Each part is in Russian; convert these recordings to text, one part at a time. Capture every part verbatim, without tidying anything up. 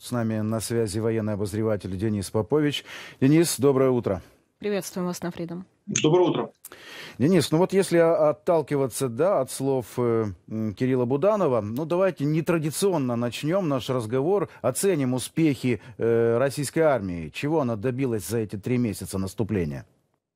С нами на связи военный обозреватель Денис Попович. Денис, доброе утро. Приветствуем вас на Freedom. Доброе утро. Денис, ну вот если отталкиваться, да, от слов э, Кирилла Буданова, ну давайте нетрадиционно начнем наш разговор, оценим успехи э, российской армии. Чего она добилась за эти три месяца наступления?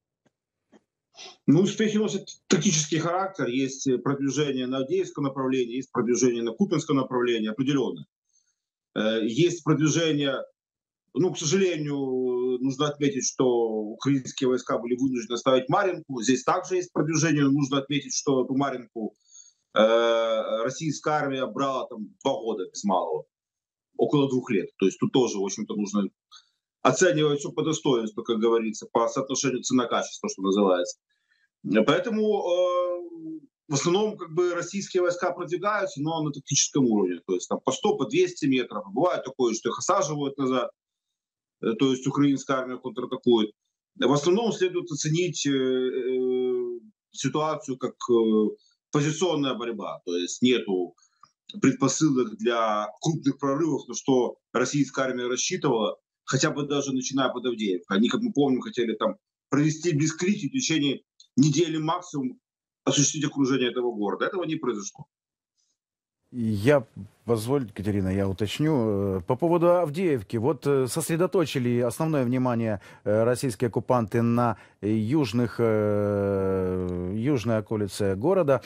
Ну, успехи носят тактический характер. Есть продвижение на Авдеевском направлении, есть продвижение на Купинском направлении, определенно. Есть продвижение, ну, к сожалению, нужно отметить, что украинские войска были вынуждены оставить Марьинку. Здесь также есть продвижение. Нужно отметить, что эту Марьинку э, российская армия брала там два года без малого, около двух лет. То есть тут тоже, в общем-то, нужно оценивать все по достоинству, как говорится, по соотношению цена-качество, что называется. Поэтому э, в основном как бы российские войска продвигаются, но на тактическом уровне. То есть там по сто, по двести метров. Бывает такое, что их осаживают назад. Э, то есть украинская армия контратакует. В основном следует оценить э, э, ситуацию как э, позиционная борьба. То есть нету предпосылок для крупных прорывов, на что российская армия рассчитывала, хотя бы даже начиная под Авдеевкой. Они, как мы помним, хотели там провести блицкриг в течение недели максимум, осуществить окружение этого города. Этого не произошло. Я, позвольте, Катерина, я уточню. По поводу Авдеевки. Вот сосредоточили основное внимание российские оккупанты на южных, южной околице города.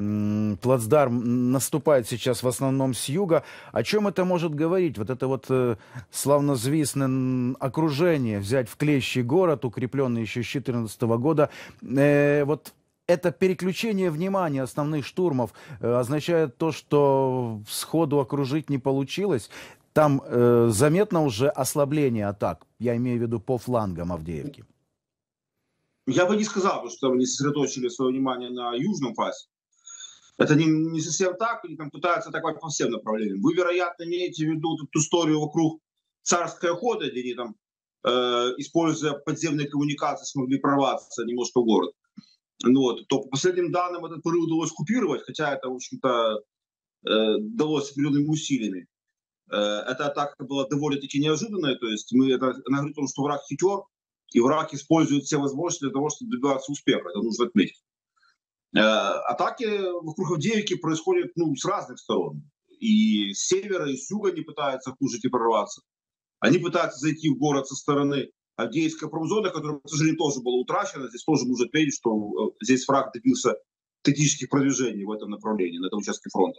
Плацдарм наступает сейчас в основном с юга. О чем это может говорить? Вот это вот славнозвестное окружение, взять в клещи город, укрепленный еще с две тысячи четырнадцатого года. Вот это переключение внимания основных штурмов э, означает то, что сходу окружить не получилось. Там э, заметно уже ослабление атак. Я имею в виду по флангам Авдеевки. Я бы не сказал, что они сосредоточили свое внимание на южном фасе. Это не, не совсем так. Они там пытаются атаковать по всем направлениям. Вы, вероятно, имеете в виду ту историю вокруг Царской охоты, где они там, э, используя подземные коммуникации, смогли прорваться немножко в город. Вот, то по последним данным этот прорыв удалось купировать, хотя это, в общем-то, э, далось определенными усилиями. Э, эта атака была довольно-таки неожиданной, то есть мы, это, она говорит о том, что враг хитер, и враг использует все возможности для того, чтобы добиваться успеха, это нужно отметить. Э, атаки вокруг Авдеевки происходят, ну, с разных сторон. И с севера, и с юга они пытаются окружить и прорваться. Они пытаются зайти в город со стороны Авдеевская промзона, которая, к сожалению, тоже была утрачена. Здесь тоже нужно отметить, что здесь враг добился тактических продвижений в этом направлении, на этом участке фронта.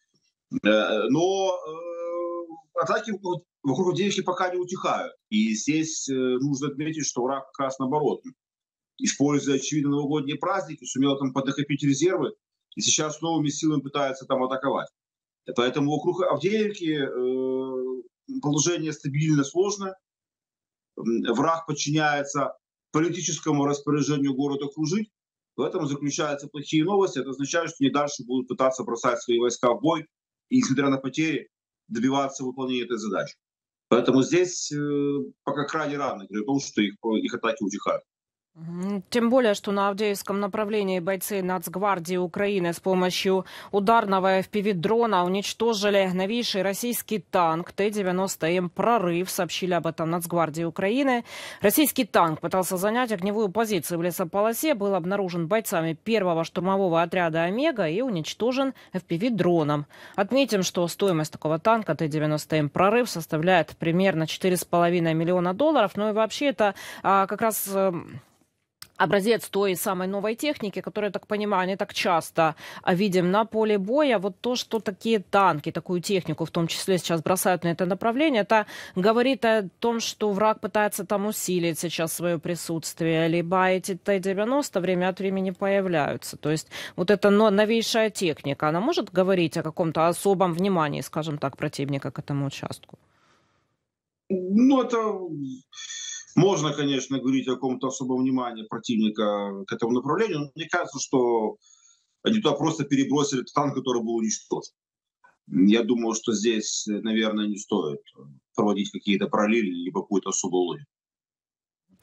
Но атаки вокруг Авдеевки пока не утихают. И здесь нужно отметить, что враг как раз наоборот, используя, очевидно, новогодние праздники, сумел там поднакопить резервы, и сейчас новыми силами пытается там атаковать. Поэтому вокруг Авдеевки положение стабильно сложное. Враг подчиняется политическому распоряжению город окружить. В этом заключаются плохие новости. Это означает, что они дальше будут пытаться бросать свои войска в бой и, несмотря на потери, добиваться выполнения этой задачи. Поэтому здесь э, пока крайне рано говорить о том, что их, их атаки утихают. Тем более, что на Авдеевском направлении бойцы Нацгвардии Украины с помощью ударного эф пи ви-дрона уничтожили новейший российский танк Т девяносто М «Прорыв», сообщили об этом Нацгвардии Украины. Российский танк пытался занять огневую позицию в лесополосе, был обнаружен бойцами первого штурмового отряда «Омега» и уничтожен эф пи ви-дроном. Отметим, что стоимость такого танка Т девяносто М «Прорыв» составляет примерно четыре с половиной миллиона долларов. Ну и вообще это а, как раз... А, образец той самой новой техники, которую, я так понимаю, не так часто видим на поле боя. Вот то, что такие танки, такую технику в том числе сейчас бросают на это направление, это говорит о том, что враг пытается там усилить сейчас свое присутствие, либо эти Т девяносто время от времени появляются. То есть вот эта новейшая техника, она может говорить о каком-то особом внимании, скажем так, противника к этому участку? Ну, это... Можно, конечно, говорить о каком-то особом внимании противника к этому направлению, но мне кажется, что они туда просто перебросили танк, который был уничтожен. Я думаю, что здесь, наверное, не стоит проводить какие-то параллели либо какую-то особую логику.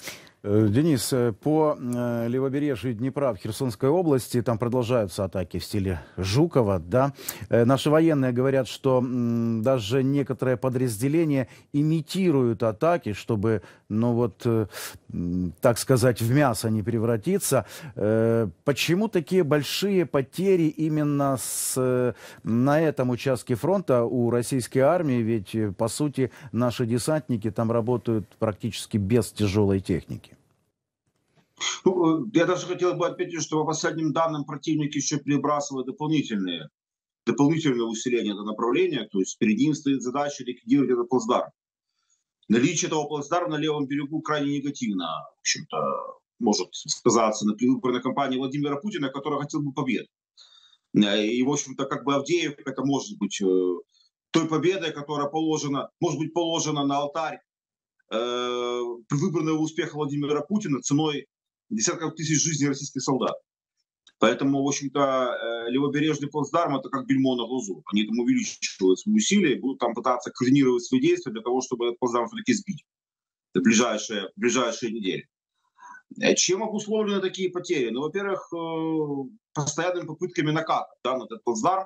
Э, Денис, э, по э, левобережью Днепра в Херсонской области там продолжаются атаки в стиле Жукова, да. Э, Наши военные говорят, что м, даже некоторые подразделения имитируют атаки, чтобы, ну вот, э, м, так сказать, в мясо не превратиться. Э, Почему такие большие потери именно с, э, на этом участке фронта у российской армии? Ведь, э, по сути, наши десантники там работают практически без тяжелой техники. Ну, э, я даже хотел бы отметить, что по последним данным противник еще перебрасывает дополнительные, дополнительное усиление этого направления, то есть перед ним стоит задача ликвидировать этот плацдарм. Наличие этого плацдарма на левом берегу крайне негативно, в общем-то, может сказаться на предвыборной кампании Владимира Путина, который хотел бы победы. Э, И, в общем-то, как бы Авдеевка, это может быть э, той победой, которая положена, может быть положена на алтарь э, предвыборного успеха Владимира Путина ценой десятков тысяч жизней российских солдат. Поэтому, в общем-то, э, левобережный плацдарм — это как бельмо на глазу. Они там увеличивают свои усилия, будут там пытаться координировать свои действия для того, чтобы этот плацдарм все-таки сбить в ближайшие, в ближайшие недели. Э, Чем обусловлены такие потери? Ну, во-первых, э, постоянными попытками наката, да, на этот плацдарм,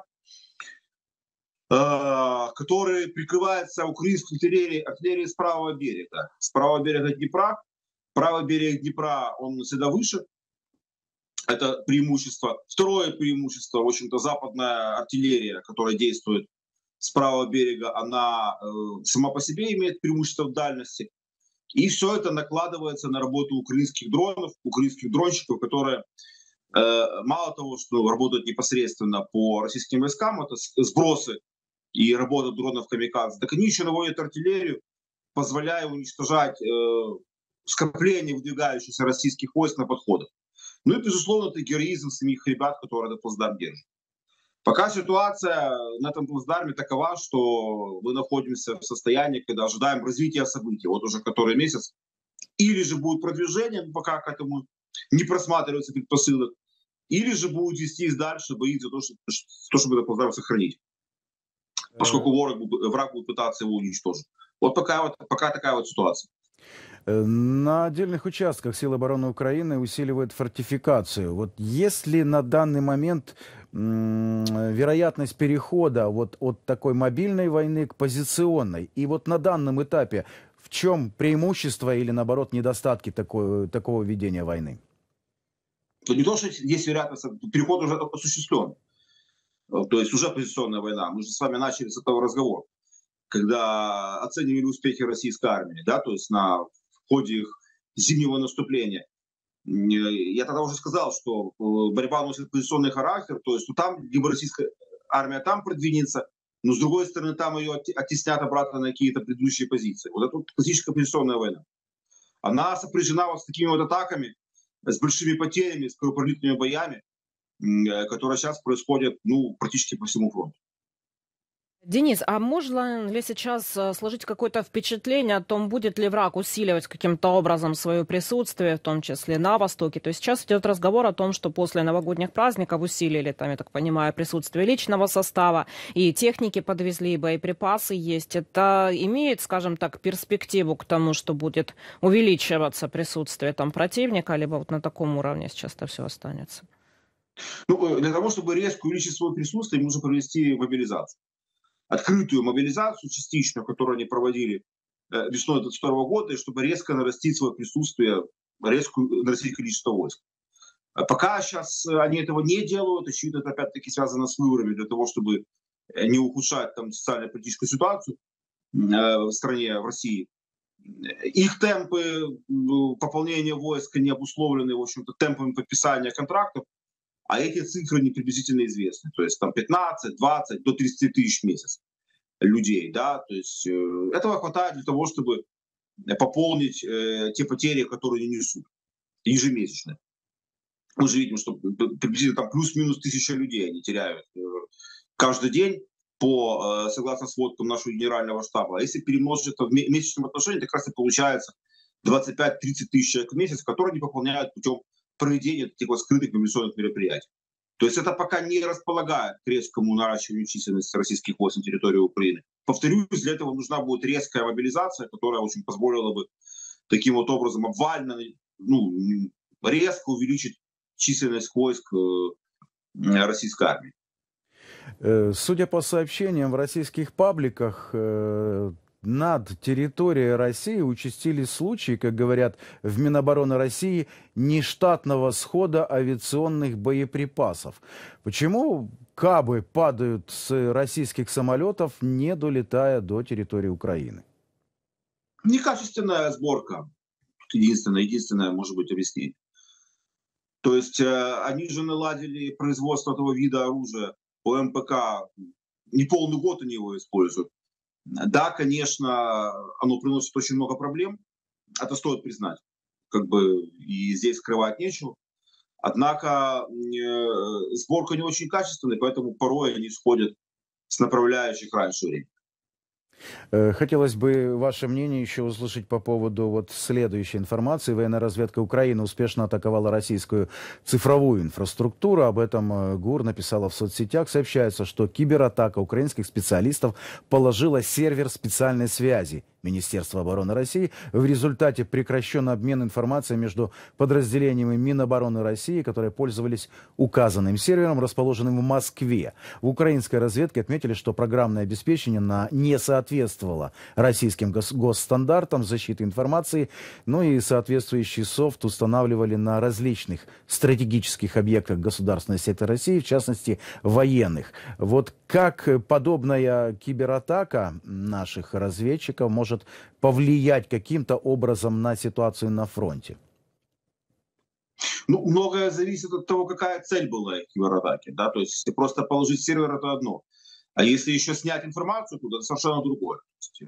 э, который прикрывается украинской артиллерией, артиллерией с правого берега. С правого берега Днепра. Правый берег Днепра, он всегда выше. Это преимущество. Второе преимущество, в общем-то, западная артиллерия, которая действует с правого берега, она э, сама по себе имеет преимущество в дальности. И все это накладывается на работу украинских дронов, украинских дронщиков, которые э, мало того, что работают непосредственно по российским войскам, это сбросы и работа дронов камикадзе, так они еще наводят артиллерию, позволяя уничтожать э, скопление выдвигающихся российских войск на подходах. Ну и, безусловно, это героизм самих ребят, которые этот плацдарм держат. Пока ситуация на этом плацдарме такова, что мы находимся в состоянии, когда ожидаем развития событий. Вот уже который месяц. Или же будет продвижение, пока к этому не просматривается предпосылок, или же будет вестись дальше бои за то, чтобы этот плацдарм сохранить. Поскольку враг, враг будет пытаться его уничтожить. Вот пока, вот пока такая вот ситуация. На отдельных участках силы обороны Украины усиливают фортификацию. Вот есть ли на данный момент м, вероятность перехода вот от такой мобильной войны к позиционной? И вот на данном этапе в чем преимущество или, наоборот, недостатки такой, такого ведения войны? То не то, что есть вероятность, переход уже осуществлен. То есть уже позиционная война. Мы же с вами начали с этого разговора, когда оценивали успехи российской армии, да, то есть на в ходе их зимнего наступления. Я тогда уже сказал, что борьба носит позиционный характер, то есть ну, там либо российская армия там продвинется, но с другой стороны там ее оттеснят обратно на какие-то предыдущие позиции. Вот это вот классическая позиционная война. Она сопряжена вот с такими вот атаками, с большими потерями, с кровопролитными боями, которые сейчас происходят ну, практически по всему фронту. Денис, а можно ли сейчас э, сложить какое-то впечатление о том, будет ли враг усиливать каким-то образом свое присутствие, в том числе на Востоке? То есть сейчас идет разговор о том, что после новогодних праздников усилили, там, я так понимаю, присутствие личного состава, и техники подвезли, и боеприпасы есть. Это имеет, скажем так, перспективу к тому, что будет увеличиваться присутствие там противника, либо вот на таком уровне сейчас это все останется? Ну, для того, чтобы резко увеличить свое присутствие, нужно провести мобилизацию. Открытую мобилизацию частичную, которую они проводили э, весной двадцать второго года, и чтобы резко нарастить свое присутствие, резко нарастить количество войск. Пока сейчас они этого не делают, очевидно, это опять-таки связано с выборами для того, чтобы не ухудшать там социально-политическую ситуацию э, в стране, в России. Их темпы пополнения войск не обусловлены, в общем-то, темпами подписания контрактов, а эти цифры не приблизительно известны. То есть там пятнадцать, двадцать, до тридцати тысяч в месяц людей. Да? То есть э, этого хватает для того, чтобы пополнить э, те потери, которые они несут ежемесячно. Мы же видим, что приблизительно там плюс-минус тысяча людей они теряют э, каждый день, по, э, согласно сводкам нашего генерального штаба. А если перемножить это в месячном отношении, так как раз и получается двадцать пять-тридцать тысяч человек в месяц, которые они пополняют путем проведения таких вот скрытых мобилизационных мероприятий. То есть это пока не располагает к резкому наращиванию численности российских войск на территории Украины. Повторюсь, для этого нужна будет резкая мобилизация, которая очень позволила бы таким вот образом обвально ну, резко увеличить численность войск российской армии. Судя по сообщениям в российских пабликах, над территорией России участились случаи, как говорят в Минобороны России, нештатного схода авиационных боеприпасов. Почему кабы падают с российских самолетов, не долетая до территории Украины? Некачественная сборка. Единственное, единственное, может быть, объяснение. То есть э, они же наладили производство этого вида оружия по эм пэ ка. Не полный год они его используют. Да, конечно, оно приносит очень много проблем. Это стоит признать. Как бы и здесь скрывать нечего. Однако э, сборка не очень качественная, поэтому порой они сходят с направляющих раньше времени. Хотелось бы ваше мнение еще услышать по поводу вот следующей информации. Военная разведка Украины успешно атаковала российскую цифровую инфраструктуру. Об этом ГУР написала в соцсетях. Сообщается, что кибератака украинских специалистов положила сервер специальной связи Министерства обороны России. В результате прекращен обмен информацией между подразделениями Минобороны России, которые пользовались указанным сервером, расположенным в Москве. В украинской разведке отметили, что программное обеспечение на не соответствовало российским гос госстандартам защиты информации, ну и соответствующий софт устанавливали на различных стратегических объектах государственной сети России, в частности военных. Вот как подобная кибератака наших разведчиков может повлиять каким-то образом на ситуацию на фронте? Ну, многое зависит от того, какая цель была их кибератаки. Да? То есть, если просто положить сервер, это одно. А если еще снять информацию, то это совершенно другое.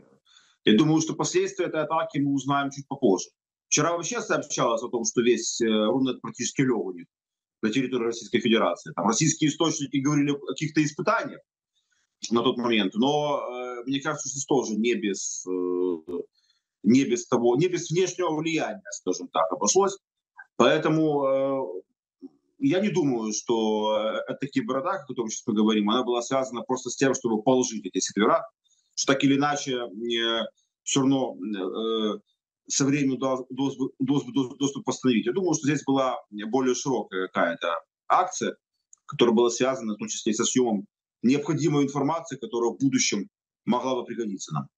Я думаю, что последствия этой атаки мы узнаем чуть попозже. Вчера вообще сообщалось о том, что весь Рунет практически лег у них на территории Российской Федерации. Там российские источники говорили о каких-то испытаниях на тот момент, но э, мне кажется, что тоже не без, э, не без того, не без внешнего влияния, скажем так, обошлось. Поэтому э, я не думаю, что эта кибератака, о которой сейчас мы говорим, она была связана просто с тем, чтобы положить эти сервера, что так или иначе э, все равно э, со временем доступ, доступ, доступ восстановить. Я думаю, что здесь была более широкая какая-то акция, которая была связана в том числе и со съемом необходимой информации, которая в будущем могла бы пригодиться нам.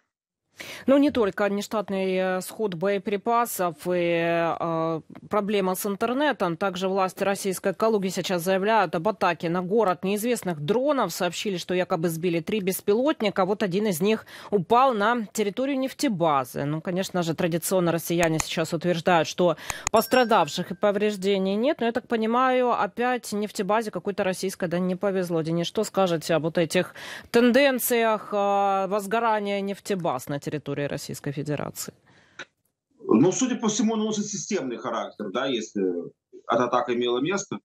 Ну, не только нештатный сход боеприпасов и э, проблема с интернетом. Также власти российской Калуги сейчас заявляют об атаке на город неизвестных дронов. Сообщили, что якобы сбили три беспилотника. Вот один из них упал на территорию нефтебазы. Ну, конечно же, традиционно россияне сейчас утверждают, что пострадавших и повреждений нет. Но, я так понимаю, опять нефтебазе какой-то российской да не повезло. Денис, что скажете об вот этих тенденциях э, возгорания нефтебаз на территории территории Российской Федерации? Ну, судя по всему, носит системный характер, да, если эта атака имела место.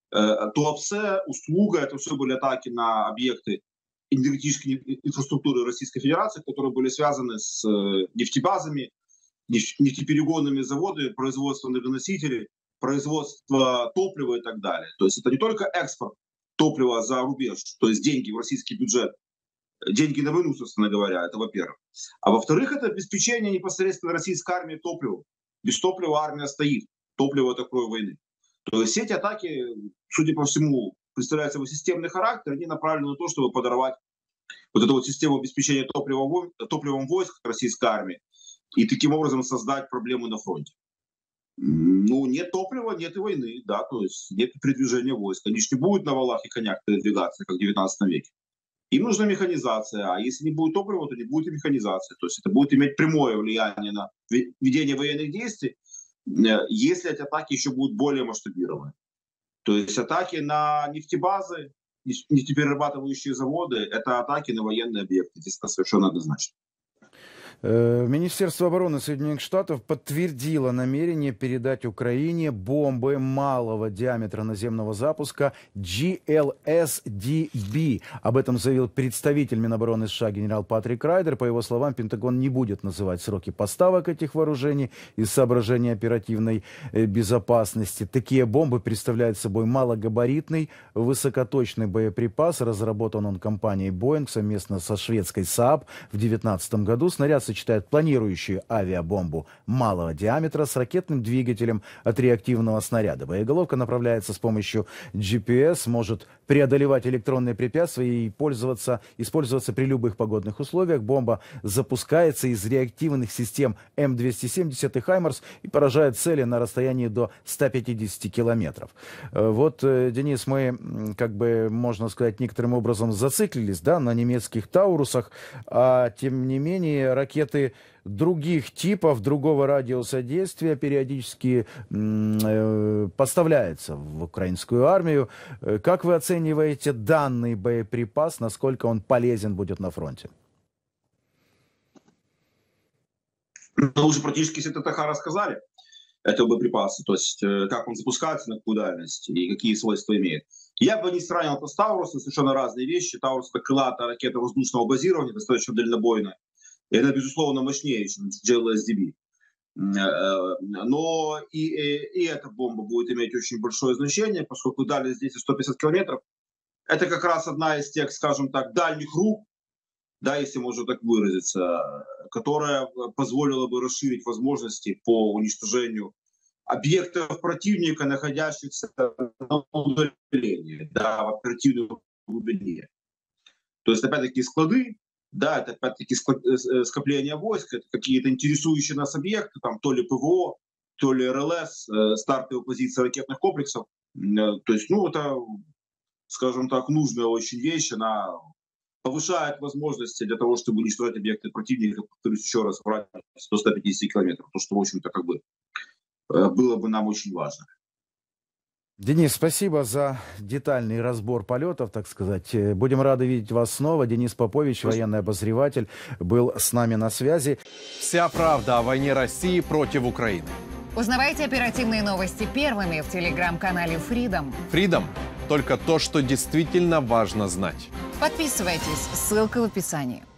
Туапсе, Услуга, это все были атаки на объекты энергетической инфраструктуры Российской Федерации, которые были связаны с нефтебазами, нефтеперегонными заводами, производством энергоносителей, производство топлива и так далее. То есть это не только экспорт топлива за рубеж, то есть деньги в российский бюджет, деньги на войну, собственно говоря, это во-первых. А во-вторых, это обеспечение непосредственно российской армии топливом. Без топлива армия стоит. Топливо — это кровь войны. То есть эти атаки, судя по всему, представляют собой системный характер, они направлены на то, чтобы подорвать вот эту вот систему обеспечения топливом, топливом войск российской армии и таким образом создать проблему на фронте. Ну, нет топлива, нет и войны, да, то есть нет передвижения войск. Они же не будут на валах и конях передвигаться, как в девятнадцатом веке. Им нужна механизация, а если не будет топлива, то не будет и механизации. То есть это будет иметь прямое влияние на ведение военных действий, если эти атаки еще будут более масштабированы. То есть атаки на нефтебазы, нефтеперерабатывающие заводы, это атаки на военные объекты. Здесь это совершенно однозначно. Министерство обороны Соединенных Штатов подтвердило намерение передать Украине бомбы малого диаметра наземного запуска джи эл эс ди би. Об этом заявил представитель Минобороны США генерал Патрик Райдер. По его словам, Пентагон не будет называть сроки поставок этих вооружений из соображений оперативной безопасности. Такие бомбы представляют собой малогабаритный высокоточный боеприпас. Разработан он компанией Boeing совместно со шведской Saab в две тысячи девятнадцатом году. Снаряд сочетает планирующую авиабомбу малого диаметра с ракетным двигателем от реактивного снаряда. Боеголовка направляется с помощью джи пи эс, может преодолевать электронные препятствия и пользоваться, использоваться при любых погодных условиях. Бомба запускается из реактивных систем эм двести семьдесят и «Хаймарс» и поражает цели на расстоянии до ста пятидесяти километров. Вот, Денис, мы, как бы, можно сказать, некоторым образом зациклились, да, на немецких «Таурусах», а тем не менее ракеты других типов, другого радиуса действия периодически э, поставляются в украинскую армию. Как вы оцениваете данный боеприпас, насколько он полезен будет на фронте? Ну, уже практически все ТТХ рассказали. Это боеприпасы, то есть как он запускается, на какую дальность и какие свойства имеет. Я бы не сравнивал это с Таурусом, совершенно разные вещи. Таурус — это крылатая ракета воздушного базирования, достаточно дальнобойная. И это, безусловно, мощнее, чем джей эл эс ди би. Но и, и, и эта бомба будет иметь очень большое значение, поскольку дальность здесь сто пятьдесят километров. Это как раз одна из тех, скажем так, дальних рук, да, если можно так выразиться, которая позволила бы расширить возможности по уничтожению объектов противника, находящихся на удалении, да, в оперативной глубине. То есть, опять-таки, склады, да, это, опять-таки, скопление войск, это какие-то интересующие нас объекты, там, то ли ПВО, то ли эр эл эс, стартовые позиции ракетных комплексов. То есть, ну, это, скажем так, нужная очень вещь, она повышает возможности для того, чтобы уничтожать объекты противника, повторюсь еще раз, в радиусе до ста пятидесяти километров, то, что, в общем-то, как бы было бы нам очень важно. Денис, спасибо за детальный разбор полетов, так сказать. Будем рады видеть вас снова. Денис Попович, спасибо. Военный обозреватель, был с нами на связи. Вся правда о войне России против Украины. Узнавайте оперативные новости первыми в телеграм-канале Freedom. Freedom – только то, что действительно важно знать. Подписывайтесь, ссылка в описании.